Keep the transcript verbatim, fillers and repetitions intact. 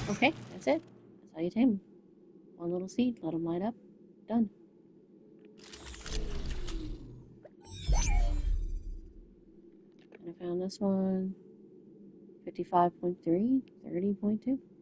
Okay, that's it. That's how you tame them. One little seed, let them light up. Done. And I found this one. fifty-five point three, thirty point two.